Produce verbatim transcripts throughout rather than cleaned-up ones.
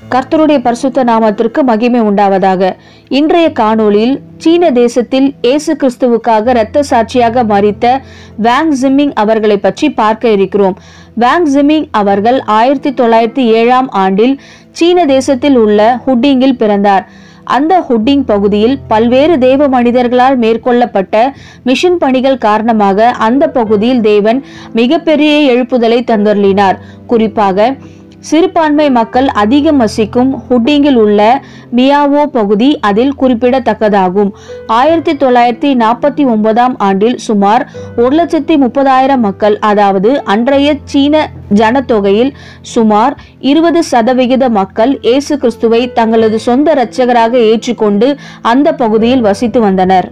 கர்த்தருடைய பரிசுத்த நாமத்திற்கு மகிமை உண்டாவதாக. இன்றைய காணொளியில் சீன தேசத்தில் இயேசு கிறிஸ்துவுக்காக இரத்த சாட்சியாக மரித்த வாங் ஜிமிங் அவர்களை பற்றி பார்க்க இருக்கிறோம். வாங் ஜிமிங் அவர்கள் ஆயிரத்தி தொள்ளாயிரத்தி ஏழாம் ஆண்டில் சீன தேசத்தில் உள்ள ஹுட்டிங்கில் பிறந்தார். அந்த ஹுட்டிங் பகுதியில் பல்வேறு தேவ மனிதர்களால் மேற்கொள்ளப்பட்ட மிஷன் பணிகள் காரணமாக அந்த பகுதியில் தேவன் மிகப்பெரிய எழுப்புதலை தந்தருளினார். குறிப்பாக சிறுபான்மை மக்கள் அதிகம் வசிக்கும் ஹுட்டிங்கில் உள்ள மியாவோ பகுதி அதில் குறிப்பிடத்தக்கதாகும். ஆயிரத்தி தொள்ளாயிரத்தி நாற்பத்தி ஒன்பதாம் ஆண்டில் சுமார் ஒரு லட்சத்தி முப்பதாயிரம் மக்கள், அதாவது அன்றைய சீன ஜனத்தொகையில் சுமார் இருபது சதவிகித மக்கள் இயேசு கிறிஸ்துவை தங்களது சொந்த இரட்சகராக ஏற்றுக்கொண்டு அந்த பகுதியில் வசித்து வந்தனர்.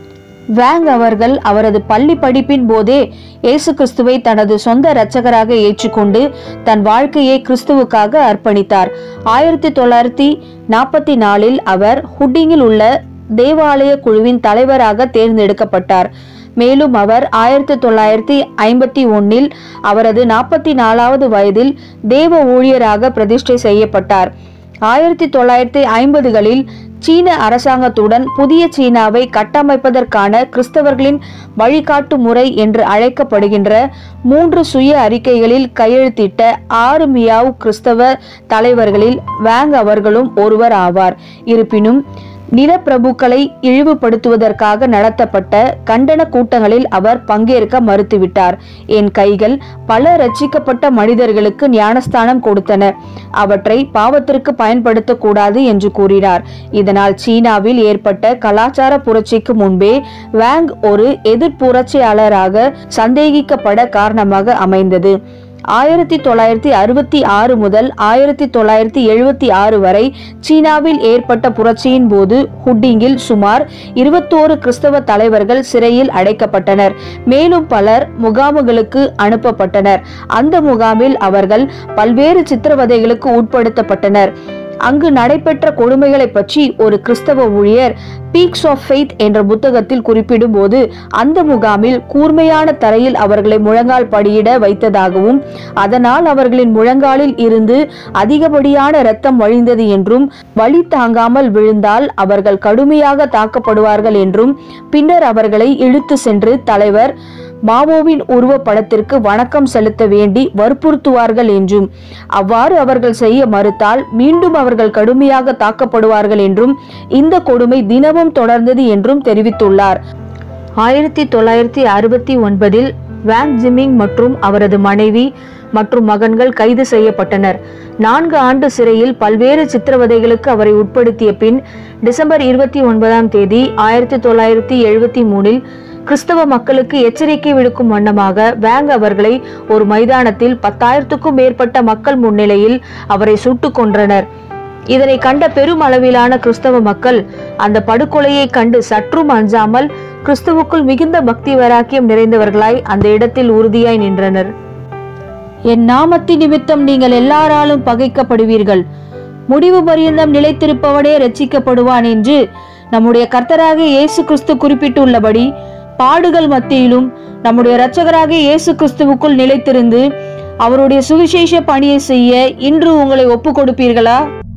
வாங் அவர்கள் அவரது பள்ளி படிப்பின் போதே இயேசு கிறிஸ்துவை தனது சொந்த இரட்சகராக ஏற்றுக்கொண்டு தன் வாழ்க்கையை கிறிஸ்துவுக்காக அர்ப்பணித்தார். ஆயிரத்தி தொள்ளாயிரத்தி நாற்பத்தி நாலில் அவர் ஹுட்டிங்கில் உள்ள தேவாலய குழுவின் தலைவராக தேர்ந்தெடுக்கப்பட்டார். மேலும் அவர் ஆயிரத்தி தொள்ளாயிரத்தி ஐம்பத்தி ஒன்னில் அவரது நாற்பத்தி நாலாவது வயதில் தேவ ஊழியராக பிரதிஷ்டை செய்யப்பட்டார். ஆயிரத்தி தொள்ளாயிரத்தி ஐம்பதுகளில் சீன அரசாங்கத்துடன் புதிய சீனாவை கட்டமைப்பதற்கான கிறிஸ்தவர்களின் வழிகாட்டு முறை என்று அழைக்கப்படுகின்ற மூன்று சுய அறிக்கைகளில் கையெழுத்திட்ட ஆறு மியாவ் கிறிஸ்தவ தலைவர்களில் வாங் அவர்களும் ஒருவர் ஆவார். இருப்பினும் நிலப்பிரபுக்களை இழிவுபடுத்துவதற்காக நடத்தப்பட்ட கண்டன கூட்டங்களில் அவர் பங்கேற்க மறுத்துவிட்டார். என் கைகள் பல ரட்சிக்கப்பட்ட மனிதர்களுக்கு ஞானஸ்தானம் கொடுத்தன, அவற்றை பாவத்திற்கு பயன்படுத்தக்கூடாது என்று கூறினார். இதனால் சீனாவில் ஏற்பட்ட கலாச்சார புரட்சிக்கு முன்பே வாங் ஒரு எதிர்ப்புரட்சியாளராக சந்தேகிக்கப்பட காரணமாக அமைந்தது. ஆயிரத்தி தொள்ளாயிரத்தி அறுபத்தி ஆறு முதல் ஆயிரத்தி தொள்ளாயிரத்தி எழுபத்தி ஆறு வரை சீனாவில் ஏற்பட்ட புரட்சியின் போது ஹுட்டிங்கில் சுமார் இருபத்தோரு கிறிஸ்தவ தலைவர்கள் சிறையில் அடைக்கப்பட்டனர். மேலும் பலர் முகாம்களுக்கு அனுப்பப்பட்டனர். அந்த முகாமில் அவர்கள் பல்வேறு சித்திரவதைகளுக்கு உட்படுத்தப்பட்டனர். அங்கு நடைபெற்ற கொடுமைகளை பற்றி ஒரு கிறிஸ்தவ ஊழியர் பீக்ஸ் ஆஃப் ஃபெய்த் என்ற புத்தகத்தில் குறிப்பிடும் போது அந்த முகாமில் கூர்மையான தரையில் அவர்களை முழங்கால் படியிட வைத்ததாகவும் அதனால் அவர்களின் முழங்காலில் இருந்து அதிகப்படியான இரத்தம் வழிந்தது என்றும் வலி தாங்காமல் விழுந்தால் அவர்கள் கடுமையாக தாக்கப்படுவார்கள் என்றும் பின்னர் அவர்களை இழுத்து சென்று தலைவர் மாவோவின் உருவ படத்திற்கு வணக்கம் செலுத்த வேண்டி வற்புறுத்துவார்கள் என்றும் அவ்வாறு அவர்கள் செய்ய மறுத்தால் மீண்டும் அவர்கள் கடுமையாக தாக்கப்படுவார்கள் என்றும் இந்த கொடுமை தினமும் தொடர்ந்தது என்றும் தெரிவித்துள்ளார். ஆயிரத்தி தொள்ளாயிரத்தி அறுபத்தி ஒன்பதில் வாங் ஜிமிங் மற்றும் அவரது மனைவி மற்றும் மகன்கள் கைது செய்யப்பட்டனர். நான்கு ஆண்டு சிறையில் பல்வேறு சித்திரவதைகளுக்கு அவரை உட்படுத்திய பின் டிசம்பர் இருபத்தி ஒன்பதாம் தேதி ஆயிரத்தி தொள்ளாயிரத்தி எழுபத்தி மூணில் கிறிஸ்தவ மக்களுக்கு எச்சரிக்கை விடுக்கும் வண்ணமாக வாங் அவர்களை ஒரு மைதானத்தில் பத்தாயிரத்துக்கும் மேற்பட்ட மக்கள் முன்னிலையில் அவரை சுட்டுக் கொன்றனர். இதனை கண்ட பெரும் அளவிலான கிறிஸ்தவ மக்கள் அந்த படுகொலையை கண்டு சற்றும் அஞ்சாமல் கிறிஸ்துவுக்குள் மிகுந்த பக்தி வைராக்கியம் நிறைந்தவர்களாய் அந்த இடத்தில் உறுதியாய் நின்றனர். என் நாமத்தின் நிமித்தம் நீங்கள் எல்லாராலும் பகைக்கப்படுவீர்கள், முடிவு பரியந்தம் நிலைத்திருப்பவனே ரட்சிக்கப்படுவான் என்று நம்முடைய கர்த்தராகிய இயேசு கிறிஸ்து குறிப்பிட்டுள்ளபடி பாடுகள் மத்தியிலும் நம்முடைய இரட்சகராகிய இயேசு கிறிஸ்துவுக்குள் நிலைத்திருந்து அவருடைய சுவிசேஷ பணியை செய்ய இன்று உங்களை ஒப்பு கொடுப்பீர்களா?